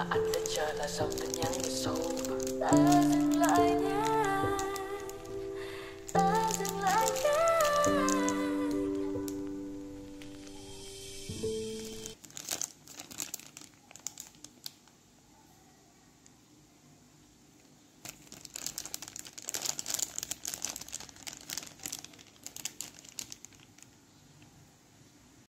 mà anh đã chờ là dòng tin nhắn sâu. Ta dừng lại nhé.